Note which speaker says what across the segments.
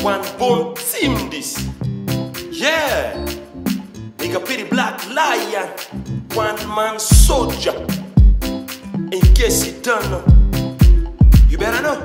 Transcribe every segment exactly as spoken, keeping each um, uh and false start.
Speaker 1: One bone team this. Yeah. Nigga pretty black lion. One man soldier. In case you don't know, you better know.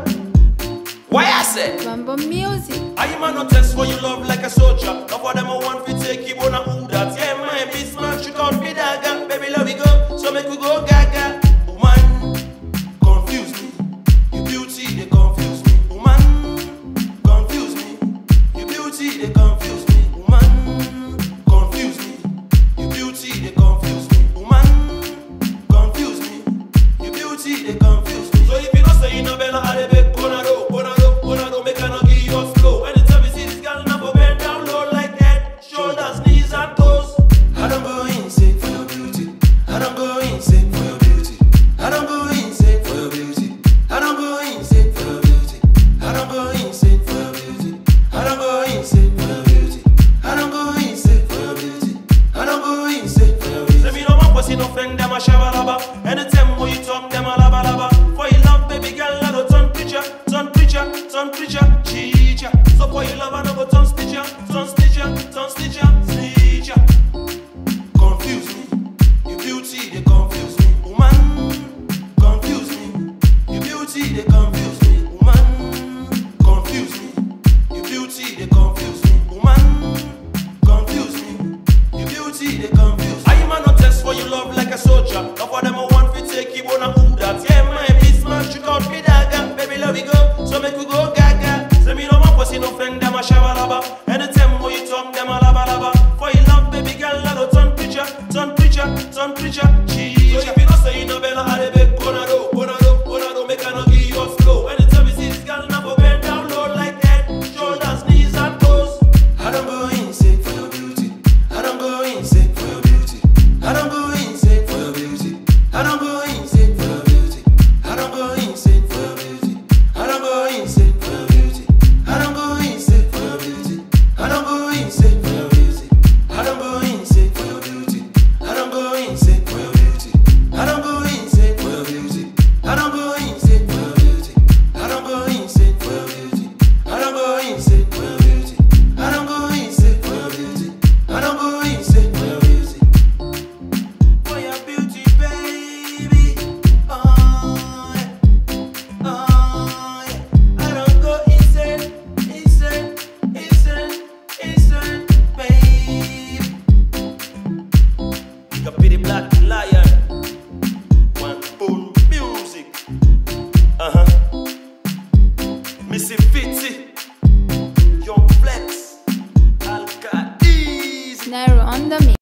Speaker 1: Why I say?
Speaker 2: Bamba music.
Speaker 1: I am no test for your love like a soldier. Not for them I want to take you on a who that. Yeah, my beast man, shoot out me dagger. Baby, love we go, so make we go gaga. Woman, confuse me. Your beauty, they confuse me. Woman, confuse me. Your beauty, they confuse me. Woman, confuse me. Your beauty, they confuse me. Woman, confuse me. Your beauty, they confuse me. So if you don't say you know better, I beg gonna do, gonna do, gonna do, make I not give you a flow. Anytime you see this girl, now go bend down low like head, shoulders, knees and toes. I don't go insane for your beauty. I don't go insane for your beauty. I don't go insane for your beauty. I don't go insane for your beauty. I don't go insane for your beauty. I don't go insane for your beauty. I don't go insane for your beauty. I don't go insane for your beauty. Let me know my pussy no friend them a shabba labba. Anytime when you talk them a labba labba. For your love, baby girl, I don't turn preacher, turn preacher, turn preacher, teacher. So for your love, I don't go turn stitcher, turn stitcher, turn stitcher, stitcher. Confuse me, your beauty they confuse me, woman. Confuse me, your beauty they confuse me, woman. Confuse me, your beauty they confuse me, woman. Confuse me, your beauty they confuse me. I am no test for your love like a soldier. Not for them I want to take you on a who that. Yeah, my beast man, shoot out me dagger. Baby, love we go, so make we go gaga. Say me no my pussy no friend them a shabba labba. Anytime when you talk them a labba labba. For your love, baby girl, I don't turn preacher, turn preacher, turn preacher, teacher. So if you don't say you know better, I beg gonna do, gonna do, gonna do, make I not give you a flow. Anytime you see this girl, now go bend down low like head, shoulders, knees and toes. I don't go insane for your beauty. I don't go insane for your beauty. I don't go insane for your beauty. I don't go insane for your beauty. I don't go insane for your beauty. I don't go insane for your beauty. I don't go insane for your beauty. I don't go insane for your beauty. I don't go insane for your beauty. I don't go insane for your beauty. I don't go insane for your beauty. I don't go insane for your beauty. I don't go insane for your beauty. I don't go insane for your beauty. I don't go insane for your beauty. I don't go insane for your beauty. For your beauty, baby. Oh yeah. Oh yeah. I don't go insane, insane, insane, insane, baby. Nigga pretty black lion. One bone music. Uh-huh. Missy Fitzy. Young Flex. Alka Easy.
Speaker 2: Nairo on the mix.